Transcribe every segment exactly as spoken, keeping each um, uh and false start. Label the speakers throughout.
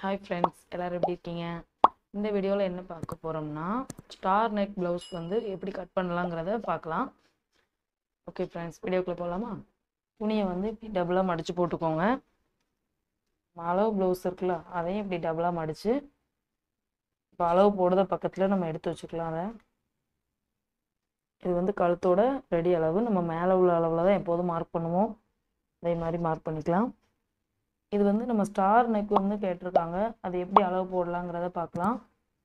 Speaker 1: Hi friends, எல்லாரும் எப்படி இருக்கீங்க? இந்த வீடியோல என்ன பார்க்க போறோம்னா ஸ்டார் நெக் ப்ளவுஸ் வந்து எப்படி கட் பண்ணலாம்ங்கறத பார்க்கலாம். ஓகே फ्रेंड्स, வீடியோக்குள்ள போலாமா? துணியை வந்து இப்படி டபுளா மடிச்சு போட்டுக்கோங்க. அளவு ப்ளவுஸ் இருக்குல, அதையும் இப்படி டபுளா மடிச்சு இப்ப அளவு போடுற பக்கத்துல நம்ம எடுத்து வச்சுக்கலாம். அத இது வந்து கழுத்தோட ரெடி அளவு. நம்ம மேல உள்ள அளவுல தான் எப்போதும் மார்க் பண்ணுவோம். அதே மாதிரி மார்க் பண்ணிக்கலாம். இது வந்து நம்ம ஸ்டார் நெக் வந்து கேட்டிருக்காங்க. அது எப்படி அளவு போடலாங்கிறத பார்க்கலாம்.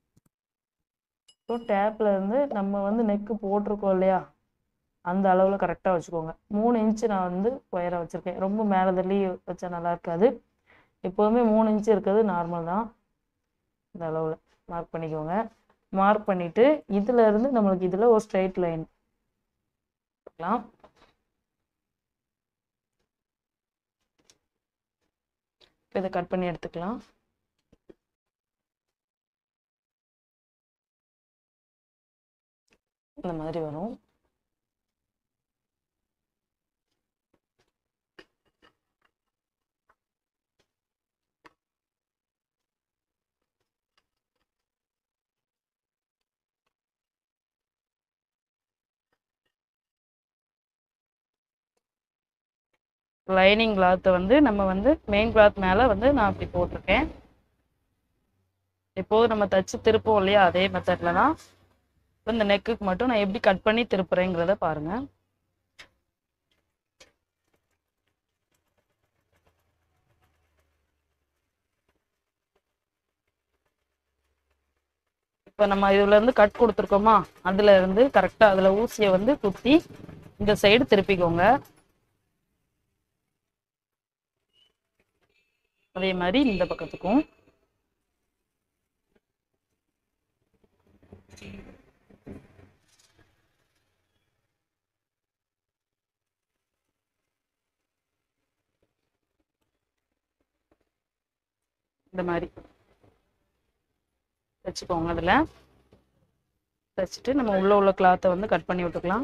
Speaker 1: ஸோ டேப்ல இருந்து நம்ம வந்து நெக்கு போட்டிருக்கோம் இல்லையா, அந்த அளவில் கரெக்டாக வச்சுக்கோங்க. மூணு இன்ச்சு நான் வந்து ஒயராக வச்சுருக்கேன். ரொம்ப மேலே தள்ளி வச்சா நல்லா இருக்காது. எப்போதுமே மூணு இன்ச்சு இருக்கிறது நார்மல் தான். இந்த அளவில் மார்க் பண்ணிக்கோங்க. மார்க் பண்ணிவிட்டு இதில் இருந்து நம்மளுக்கு இதில் ஒரு ஸ்ட்ரைட் லைன் பார்க்கலாம். இப்போ இதை கட் பண்ணி எடுத்துக்கலாம். இந்த மாதிரி வரும். லைனிங் கிளாத்தை வந்து நம்ம வந்து மெயின் கிளாத் மேலே வந்து நான் அப்படி போட்டிருக்கேன். எப்போது நம்ம தச்சு திருப்போம் இல்லையா, அதே மெத்தட்ல தான் இந்த நெக்குக்கு மட்டும் நான் எப்படி கட் பண்ணி திருப்புறேங்கிறத பாருங்க. இப்போ நம்ம இதுல இருந்து கட் கொடுத்துருக்கோமா, அதுல இருந்து கரெக்டா அதுல ஊசியை வந்து குத்தி இந்த சைடு திருப்பிக்கோங்க. அதே மாதிரி இந்த பக்கத்துக்கும் இந்த மாதிரி தச்சுக்கோங்க. அதுல தச்சுட்டு நம்ம உள்ள உள்ள கிளாத்தை வந்து கட் பண்ணி விட்டுக்கலாம்.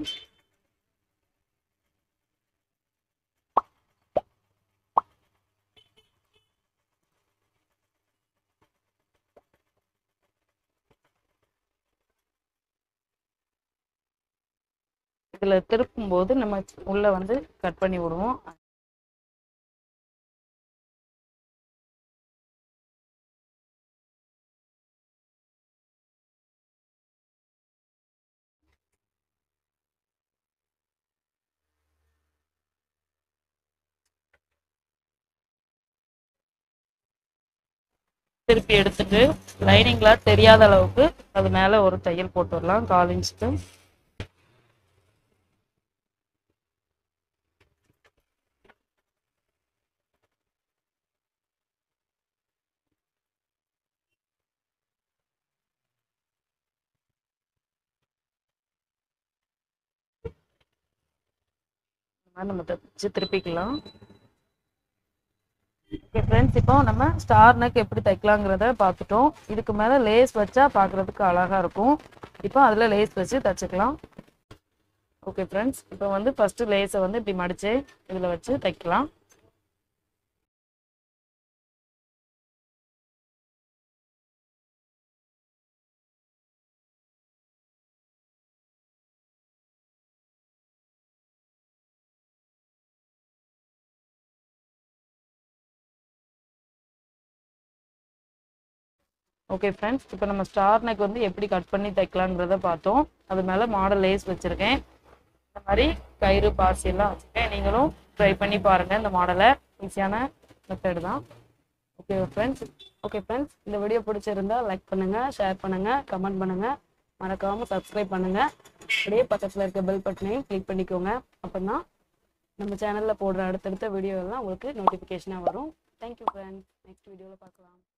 Speaker 1: இதுல திருப்பும் போது நம்ம உள்ள வந்து கட் பண்ணி விடுவோம். திருப்பி எடுத்துட்டு லைனிங் கிளாத் தெரியாத அளவுக்கு அது மேல ஒரு தையல் போட்டு வரலாம், கால் இன்ச்சுக்கு. நம்ம தச்சு திருப்பிக்கலாம். ஓகே ஃப்ரெண்ட்ஸ், இப்போ நம்ம ஸ்டார் நெக் எப்படி தைக்கலாங்கிறத பார்த்துட்டோம். இதுக்கு மேலே லேஸ் வச்சா பார்க்குறதுக்கு அழகாக இருக்கும். இப்போ அதில் லேஸ் வச்சு தைச்சிக்கலாம். ஓகே ஃப்ரெண்ட்ஸ், இப்போ வந்து ஃபஸ்ட்டு லேஸை வந்து இப்படி மடித்து இதில் வச்சு தைக்கலாம். ஓகே ஃப்ரெண்ட்ஸ், இப்போ நம்ம ஸ்டார் நெக் வந்து எப்படி கட் பண்ணி தைக்கலாங்கிறத பார்த்தோம். அது மேலே மாடல் லேஸ் வச்சுருக்கேன். இந்த மாதிரி கயிறு பாசி எல்லாம் வச்சுருக்கேன். நீங்களும் ட்ரை பண்ணி பாருங்கள். இந்த மாடலை ஈஸியான மெத்தடு தான். ஓகே ஃப்ரெண்ட்ஸ் ஓகே ஃப்ரெண்ட்ஸ் இந்த வீடியோ பிடிச்சிருந்தா லைக் பண்ணுங்கள், ஷேர் பண்ணுங்கள், கமெண்ட் பண்ணுங்கள், மறக்காமல் சப்ஸ்கிரைப் பண்ணுங்கள். அப்படியே பக்கத்தில் இருக்க பெல் பட்டனையும் கிளிக் பண்ணிக்கோங்க. அப்போ தான் நம்ம சேனலில் போடுற அடுத்தடுத்த வீடியோ எல்லாம் உங்களுக்கு நோட்டிஃபிகேஷனாக வரும். தேங்க்யூ ஃப்ரெண்ட்ஸ், நெக்ஸ்ட் வீடியோவில் பார்க்கலாம்.